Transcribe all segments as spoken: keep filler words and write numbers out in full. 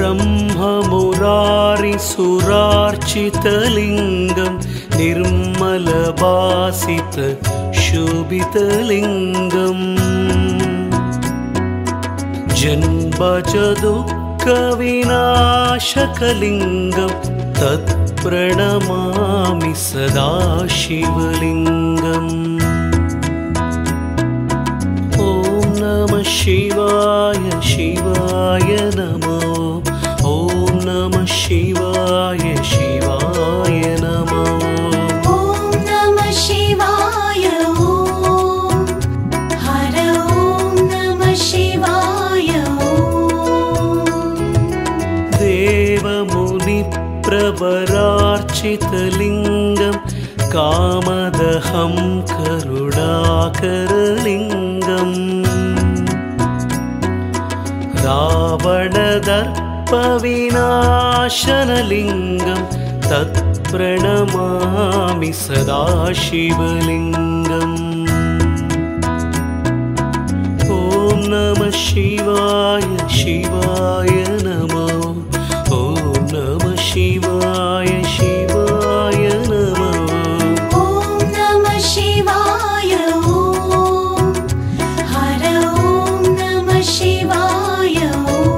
ब्रह्ममुरारिसुरार्चितलिङ्गं निर्मलभासित शोभितलिङ्गम् जन्मजदुःखविनाशकलिङ्गं तत्प्रणमामि सदा शिवलिङ्गम्। ॐ नमः शिवाय शिवाय नमो। ॐ नमः शिवाय शिवाय नमो। ॐ नमः शिवाय ॐ हर ॐ नमः शिवाय ॐ। देवमुनिप्रवरार्चितलिङ्गं कामदहं करुणाकरलिङ्गम् रावणदर्पविनाशनलिङ्गं तत्प्रणमामि सदा शिवलिङ्गम्। ॐ नमः शिवाय शिवाय नमो। ॐ नमः शिवाय शिवाय नमो। ॐ नमः शिवाय ॐ हर ॐ नमः शिवाय ॐ।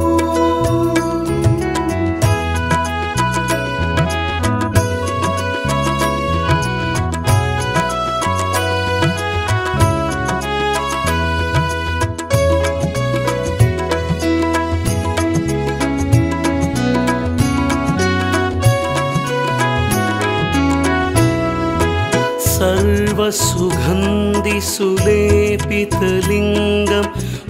सर्वसुगन्धिसुलेपितलिङ्गं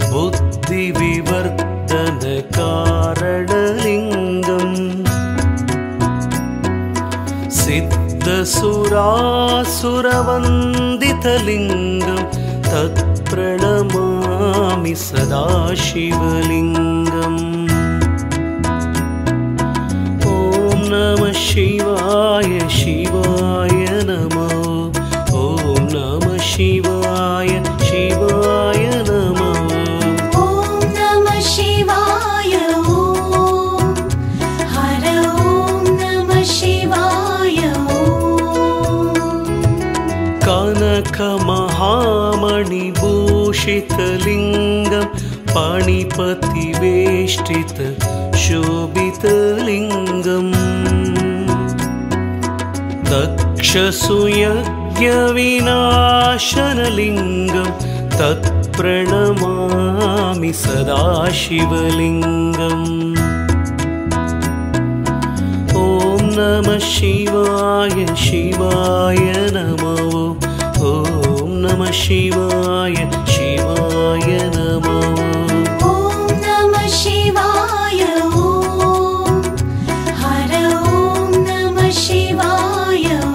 बुद्धिविवर्धनकारणलिङ्गं सिद्धसुरासुरवन्दितलिङ्गं तत्प्रणमामि सदा शिवलिङ्गम्। ॐ नमः शिवाय शिवाय नमो। ॐ नमः शिवाय शिवाय नमो। ॐ नमः शिवाय ॐ हर ॐ नमः शिवाय ॐ। कनकमहामणिभूषितलिङ्गं पाणिपतिवेष्टित शोभितलिङ्गम् दक्षसुयज्ञविनाशनलिङ्गं तत्प्रणमामि सदा शिवलिङ्गम्। ॐ नमः शिवाय शिवाय नमो। ॐ नमः शिवाय शिवाय नमो। ॐ नमः शिवाय ॐ हर ॐ नमः शिवाय ॐ।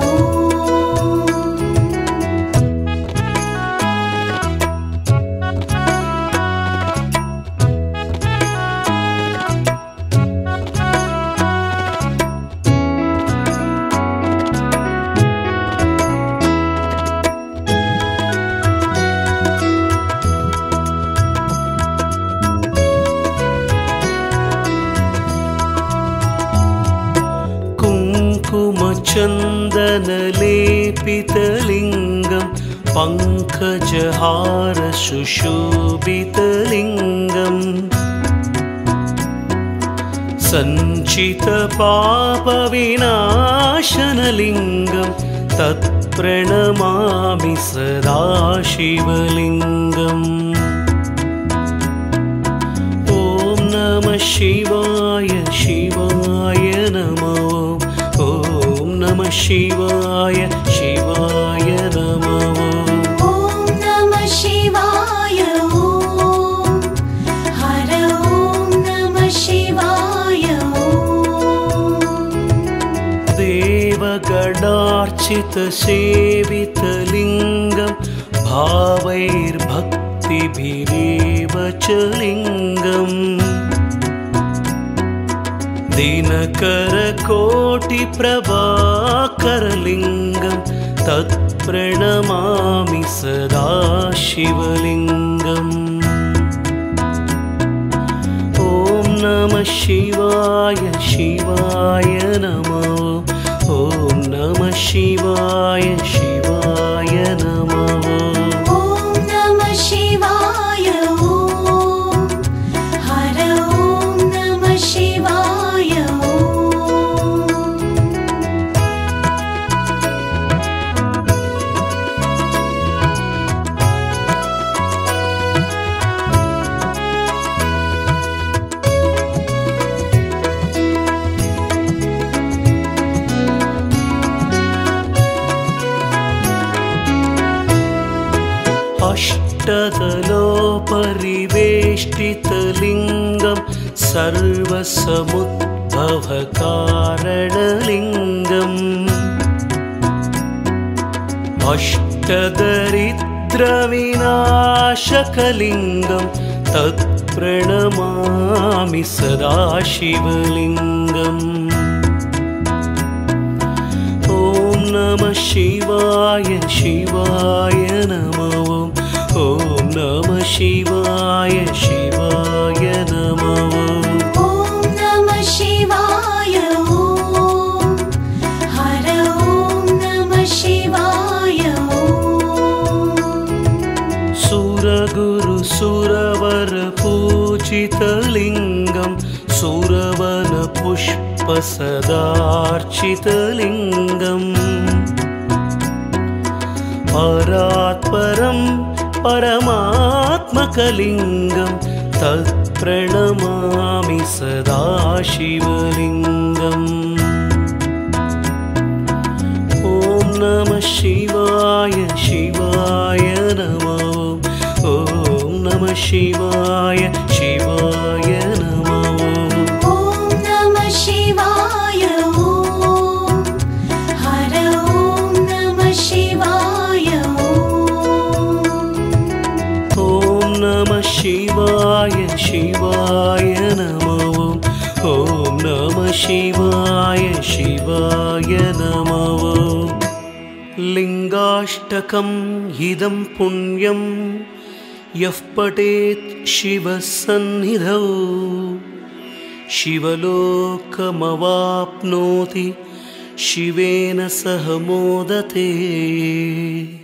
कुङ्कुमचन्दनलेपितलिङ्गं पङ्कजहार सुशोभितलिङ्गं सञ्चितपापविनाशनलिङ्गं तत्प्रणमामि सदा शिवलिङ्गम्। ॐ नमः शिवाय शिवाय नमो। ॐ नमः शिवाय शिवाय नमो। ॐ नमः शिवाय ॐ हर ॐ नमः शिवाय ॐ। देवगणार्चितसेवितलिङ्गं भावैर्भक्तिभिरेव च लिङ्गम् दिनकरकोटिप्रभाकरलिङ्गं तत्प्रणमामि सदा शिवलिङ्गम्। ॐ नमः शिवाय शिवाय नमो ॐ नमः शिवाय शिवाय नमो ॐ नमः शिवाय ॐ हर ॐ नमः शिवाय ॐ अष्टदलोपरिवेष्टितलिङ्गं सर्वसमुद्भवकारणलिङ्गम् अष्टदरिद्रविनाशकलिङ्गं तत्प्रणमामि सदा शिवलिङ्गम् ॐ नमः शिवाय शिवाय नमो ॐ नमः शिवाय शिवाय नमो ॐ नमः शिवाय ॐ हर ॐ नमः शिवाय ॐ सुरगुरुसुरवरपूजितलिङ्गं सुरवनपुष्पसदार्चितलिङ्गम् परात्परं परमात्मकलिङ्गं तत्प्रणमामि सदा शिवलिङ्गम् ॐ नमः शिवाय शिवाय नमो ॐ नमः शिवाय शिवाय नमो ॐ नमः शिवाय ॐ हर ॐ नमः शिवाय ॐ नमः शिवाय शिवाय नमो ॐ नमः शिवाय शिवाय नमो लिङ्गाष्टकम् इदं पुण्यं यः पठेत् शिवसन्निधौ शिवलोकमवाप्नोति शिवेन सह मोदते।